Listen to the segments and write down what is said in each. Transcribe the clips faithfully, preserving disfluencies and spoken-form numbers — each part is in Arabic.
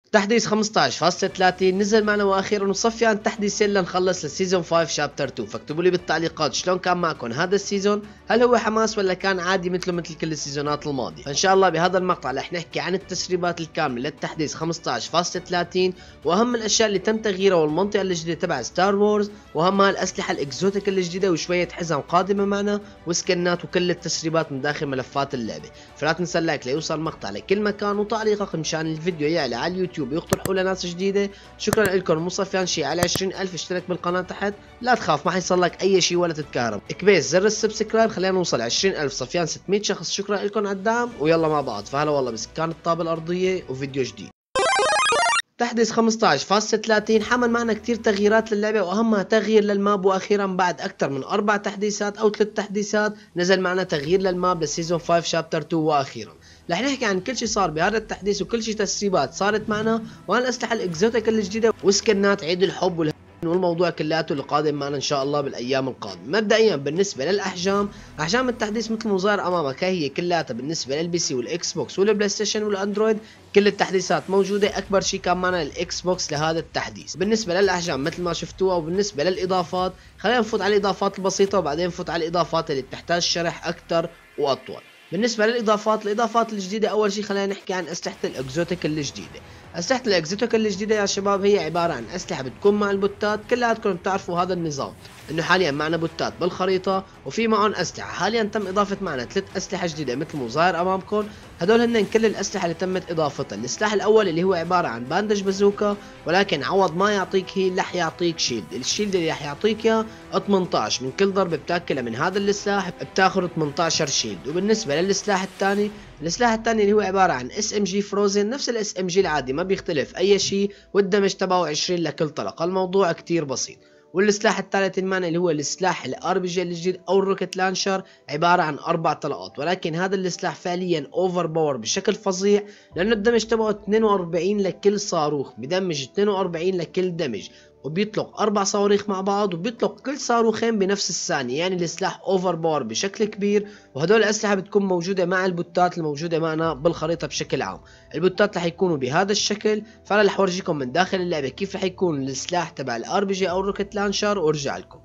تحديث خمسة عشر فاصلة ثلاثين نزل معنا واخيرا وصفيان تحديثين لنخلص للسيزون خمسة شابتر اثنين، فاكتبوا لي بالتعليقات شلون كان معكم هذا السيزون، هل هو حماس ولا كان عادي مثله مثل كل السيزونات الماضيه. فان شاء الله بهذا المقطع رح نحكي عن التسريبات الكامله للتحديث خمسة عشر فاصلة ثلاثين واهم الاشياء اللي تم تغييرها والمنطقه الجديده تبع ستار وورز واهمها الاسلحه الاكزوتيك الجديده وشويه حزم قادمه معنا وسكنات وكل التسريبات من داخل ملفات اللعبه. فلا تنسى اللايك ليوصل المقطع لكل مكان وتعليقك مشان الفيديو يعلى على اليوتيوب ويقترحوا لناس جديده. شكرا لكم. مو صفيان شي على عشرين ألف، اشترك بالقناه تحت، لا تخاف ما حيصل لك اي شيء ولا تتكهرب، اكبس زر السبسكرايب خلينا نوصل عشرين ألف. صفيان ستمية شخص، شكرا لكم على الدعم ويلا مع بعض. فهلا والله بسكان الطابه الارضيه وفيديو جديد. تحديث خمسة عشر فاصلة ثلاثين حمل معنا كتير تغييرات للعبة واهمها تغيير للماب، واخيرا بعد اكثر من اربع تحديثات او ثلاث تحديثات نزل معنا تغيير للماب للسيزون خمسة شابتر اثنين. واخيرا رح نحكي عن كل شيء صار بهذا التحديث وكل شيء تسريبات صارت معنا وعن الاسلحة الاكزوتيك الجديدة وسكنات عيد الحب وال والموضوع كلياته اللي قادم معنا ان شاء الله بالايام القادمه. مبدئيا بالنسبه للاحجام، احجام التحديث مثل ما ظاهر امامك هي كلياتها بالنسبه للبي سي والاكس بوكس والبلاي ستيشن والاندرويد كل التحديثات موجوده. اكبر شيء كان معنا الاكس بوكس لهذا التحديث. بالنسبه للاحجام مثل ما شفتوها، وبالنسبه للاضافات خلينا نفوت على الاضافات البسيطه وبعدين نفوت على الاضافات اللي بتحتاج شرح اكثر واطول. بالنسبه للاضافات الاضافات الجديده، اول شيء خلينا نحكي عن اسلحه الاكزوتيك الجديده. اسلحه الاكزوتيك الجديده يا شباب هي عباره عن اسلحه بتكون مع البوتات. كلياتكم بتعرفوا هذا النظام انه حاليا معنا بوتات بالخريطه وفي معهم اسلحه. حاليا تم اضافه معنا ثلاث اسلحه جديده مثل ما ظاهر امامكم. هدول هن كل الاسلحه اللي تمت اضافتها. السلاح الاول اللي هو عباره عن باندج بازوكا، ولكن عوض ما يعطيك هي رح يعطيك شيلد. الشيلد اللي رح يعطيك اياه ثمانية عشر، من كل ضربه بتاكلها من هذا السلاح بتاخذ ثمانية عشر شيلد. وبالنسبه للسلاح الثاني، السلاح الثاني اللي هو عباره عن اس ام جي فروزن، نفس الاس ام جي العادي ما بيختلف اي شيء، والدمج تبعه عشرين لكل طلقه. الموضوع كتير بسيط. والسلاح الثالث المعنى اللي هو السلاح الار بي جي الجديد او الروكت لانشر، عباره عن اربع طلقات، ولكن هذا السلاح فعليا اوفر باور بشكل فظيع لانه الدمج تبعه اثنين وأربعين لكل صاروخ، بدمج اثنين وأربعين لكل دمج، وبيطلق اربع صواريخ مع بعض وبيطلق كل صاروخين بنفس الثانيه. يعني السلاح اوفر باور بشكل كبير. وهدول الاسلحه بتكون موجوده مع البوتات الموجوده معنا بالخريطه بشكل عام. البوتات رح يكونوا بهذا الشكل. فانا رح اورجيكم من داخل اللعبه كيف رح يكون السلاح تبع الار بي جي او الروكت لانشر وارجع لكم.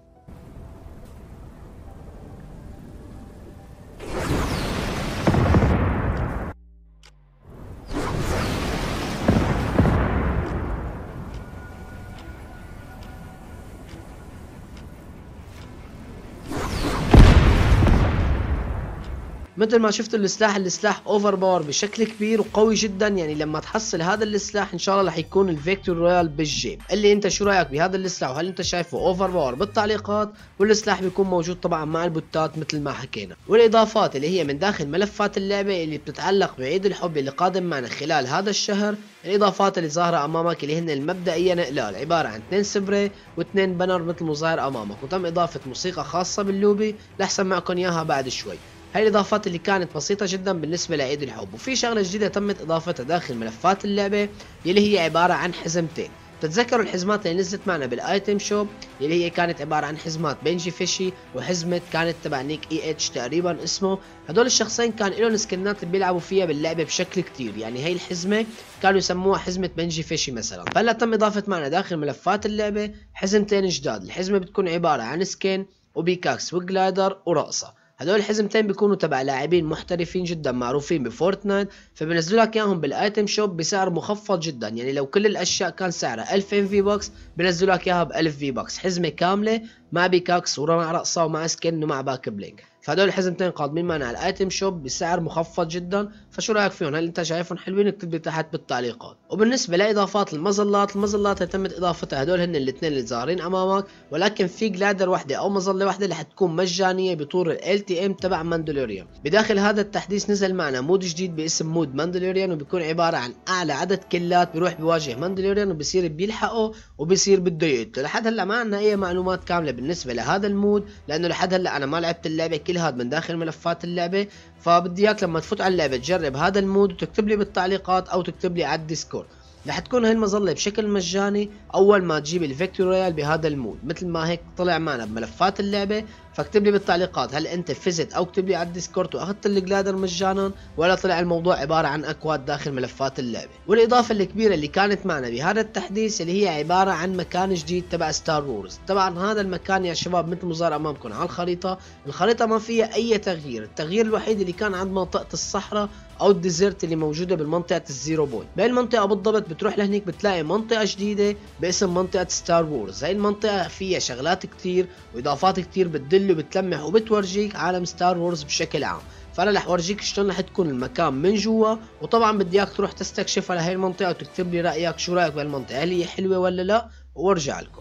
مثل ما شفتوا السلاح السلاح اوفر باور بشكل كبير وقوي جدا. يعني لما تحصل هذا السلاح ان شاء الله رح يكون الفيكتور رويال بالجيب. اللي انت شو رايك بهذا السلاح وهل انت شايفه اوفر باور بالتعليقات؟ والسلاح بيكون موجود طبعا مع البوتات مثل ما حكينا. والاضافات اللي هي من داخل ملفات اللعبه اللي بتتعلق بعيد الحب اللي قادم معنا خلال هذا الشهر. الاضافات اللي ظاهره امامك اللي هن المبدئيا اقلال، عباره عن اثنين سبراي واثنين بانر مثل ما ظاهر امامك، وتم اضافه موسيقى خاصه باللوبي رح اسمعكم اياها بعد شوي. هاي الاضافات اللي كانت بسيطة جدا بالنسبة لعيد الحب. وفي شغلة جديدة تمت اضافتها داخل ملفات اللعبة اللي هي عبارة عن حزمتين. تتذكروا الحزمات اللي نزلت معنا بالايتم شوب اللي هي كانت عبارة عن حزمات بنجي فيشي وحزمة كانت تبع نيك اي اتش تقريبا اسمه. هدول الشخصين كان لهم سكنات بيلعبوا فيها باللعبة بشكل كتير. يعني هي الحزمة كانوا يسموها حزمة بنجي فيشي مثلا. فهلا تم اضافة معنا داخل ملفات اللعبة حزمتين جداد. الحزمة بتكون عبارة عن سكين وبيكاكس وجلايدر ورقصة. هدول الحزمتين بيكونوا تبع لاعبين محترفين جدا معروفين بفورتنايت، فبنزلوا لك اياهم بالايتم شوب بسعر مخفض جدا. يعني لو كل الاشياء كان سعرها ألفين في بوكس بنزلوا لك اياها ب ألف في بوكس، حزمه كامله مع بيكاكس ومع رقصه ومع سكن ومع باك بلينك. فهدول الحزمتين قادمين معنا على الايتم شوب بسعر مخفض جدا. فشو رايك فيهم؟ هل انت شايفهم حلوين؟ اكتب لي تحت بالتعليقات. وبالنسبه لاضافات المظلات، المظلات اللي تمت اضافتها هدول هن الاثنين اللي ظاهرين امامك، ولكن في جلادر وحده او مظله وحده اللي حتكون مجانيه بطور ال تي ام تبع ماندلوريان. بداخل هذا التحديث نزل معنا مود جديد باسم مود ماندلوريان، وبيكون عباره عن اعلى عدد كلات بيروح بيواجه ماندلوريان وبصير بيلحقه وبصير بده يقتله. لحد هلا ما عندنا اي معلومات كامله بالنسبه لهذا المود، لانه لحد هلا انا ما لعبت اللعبه كل هذا من داخل ملفات اللعبه. فبدي اياك لما تفوت على اللعبه تجرب هذا المود وتكتب لي بالتعليقات او تكتب لي على الديسكورد. رح تكون هاي المظلة بشكل مجاني اول ما تجيب الفيكتوري رويال بهذا المود، مثل ما هيك طلع معنا بملفات اللعبة. فاكتب لي بالتعليقات هل انت فزت او اكتب لي على الديسكورد واخذت الجلادر مجانا، ولا طلع الموضوع عبارة عن اكواد داخل ملفات اللعبة. والاضافة الكبيرة اللي كانت معنا بهذا التحديث اللي هي عبارة عن مكان جديد تبع ستار وورز. طبعا هذا المكان يا شباب مثل ما ظهر امامكم على الخريطة، الخريطة ما فيها اي تغيير، التغيير الوحيد اللي كان عند منطقة الصحراء او الديزرت اللي موجودة بالمنطقة الزيرو بوينت. بهي المنطقة بالضبط بتروح لهنيك بتلاقي منطقة جديدة باسم منطقة ستار وورز. هاي المنطقة فيها شغلات كتير واضافات كتير بتدل وبتلمح وبتورجيك عالم ستار وورز بشكل عام. فانا رح ورجيك شلون رح تكون المكان من جوا، وطبعا بدي اياك تروح تستكشفها لهي المنطقة وتكتب لي رأيك، شو رأيك بهالمنطقة، هل هي حلوة ولا لا، وارجع لكم.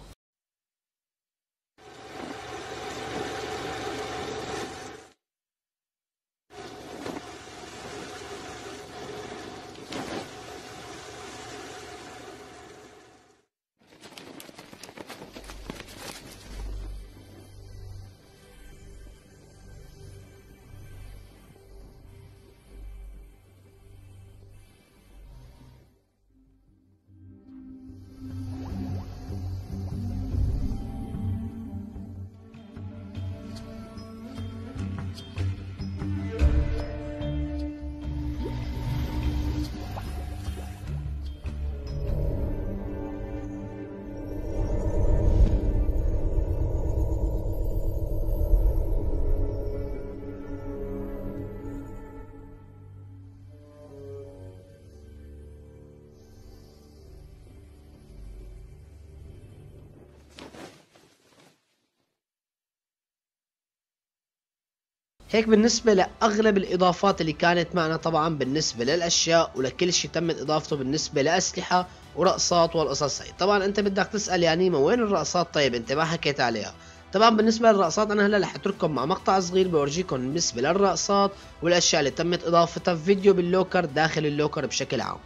هيك بالنسبة لأغلب الإضافات اللي كانت معنا، طبعا بالنسبة للأشياء ولكل شيء تمت إضافته بالنسبة لأسلحة ورقصات والقصص هي. طبعا أنت بدك تسأل يا نيما وين الرقصات؟ طيب أنت ما حكيت عليها. طبعا بالنسبة للرقصات أنا هلا رح أترككم مع مقطع صغير بورجيكم بالنسبة للرقصات والأشياء اللي تمت إضافتها في فيديو باللوكر داخل اللوكر بشكل عام.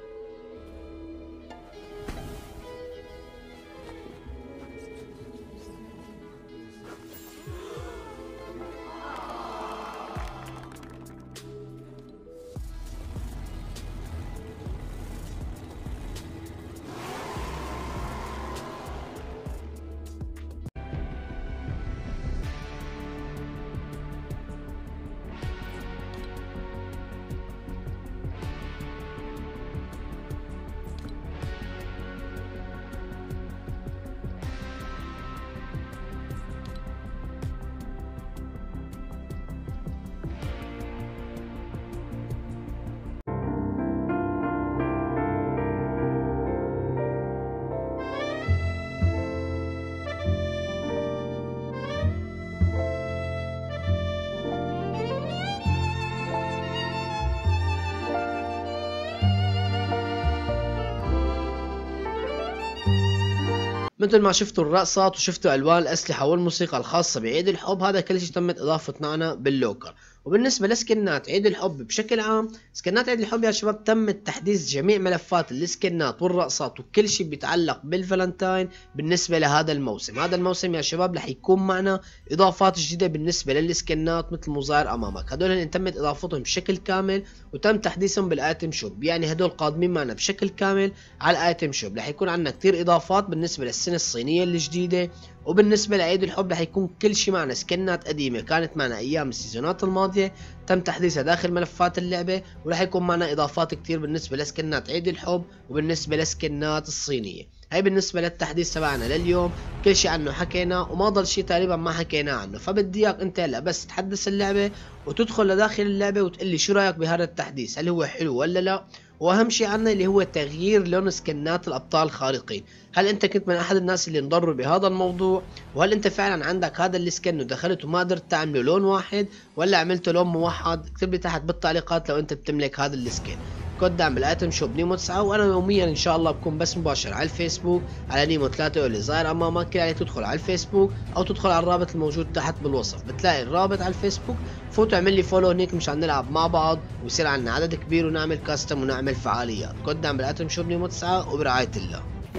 مثل ما شفتوا الرقصات وشفتوا الوان الاسلحه والموسيقى الخاصه بعيد الحب، هذا كل شيء تمت اضافه معنا باللوكر. وبالنسبه لسكنات عيد الحب بشكل عام، سكنات عيد الحب يا شباب تم تحديث جميع ملفات السكنات والرقصات وكل شيء بيتعلق بالفالنتاين بالنسبه لهذا الموسم. هذا الموسم يا شباب رح يكون معنا اضافات جديده بالنسبه للسكنات مثل ما ظاهر امامك. هدول اللي تمت اضافتهم بشكل كامل وتم تحديثهم بالايتم شوب، يعني هدول قادمين معنا بشكل كامل على الايتم شوب. رح يكون عندنا كثير اضافات بالنسبه للسنه الصينيه الجديده. وبالنسبه لعيد الحب رح يكون كل شيء معنا سكنات قديمه كانت معنا ايام السيزونات الماضيه تم تحديثها داخل ملفات اللعبه، ورح يكون معنا اضافات كثير بالنسبه لسكنات عيد الحب وبالنسبه لسكنات الصينيه. هي بالنسبه للتحديث تبعنا لليوم، كل شيء عنه حكينا وما ضل شيء تقريبا ما حكينا عنه. فبدي اياك انت هلا بس تحدث اللعبه وتدخل لداخل اللعبه وتقول لي شو رايك بهذا التحديث، هل هو حلو ولا لا. واهم شيء عنا اللي هو تغيير لون سكنات الابطال الخارقين، هل انت كنت من احد الناس اللي انضروا بهذا الموضوع؟ وهل انت فعلا عندك هذا السكن ودخلت وما قدرت تعمله لون واحد ولا عملته لون موحد؟ اكتب لي تحت بالتعليقات لو انت بتملك هذا السكن. كود دعم بالايتم شوب نيمو تسعة، وانا يوميا ان شاء الله بكون بس مباشر على الفيسبوك على نيمو ثلاثة اللي ظاهر امامك. يعني تدخل على الفيسبوك او تدخل على الرابط الموجود تحت بالوصف، بتلاقي الرابط على الفيسبوك، فوت اعمل لي فولو هنيك مشان نلعب مع بعض ويصير عندنا عدد كبير ونعمل كاستم ونعمل فعاليات. كود دعم بالايتم شوب نيمو تسعة وبرعاية الله.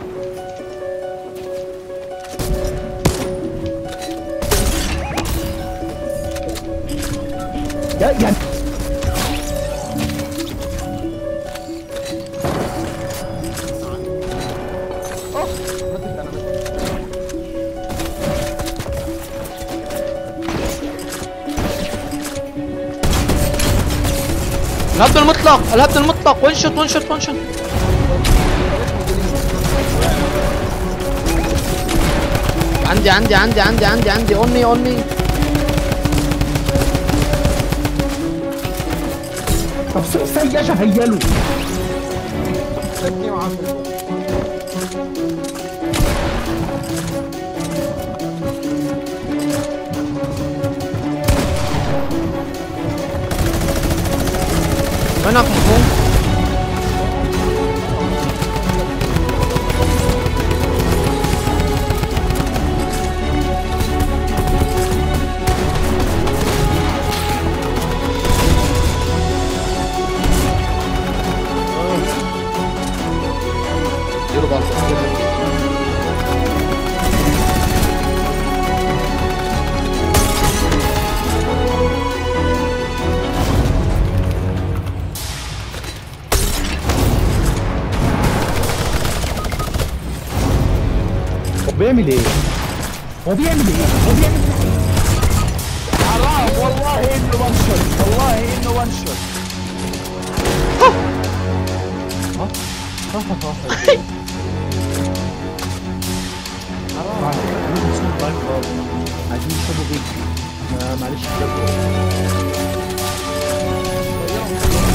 يا الهبد المطلق الهبد المطلق وين شوت وين شوت وين شوت. عندي عندي عندي عندي عندي عندي اوني اوني. طب سيجة هيلو وينك مفهوم؟ ديروا بالكم. هو بيعمل ايه؟ هو بيعمل ايه؟ هو بيعمل ايه؟ حرام والله انه وان شوت، والله انه وان شوت. ها ها ها ها عايزين نشربوا بيك. معلش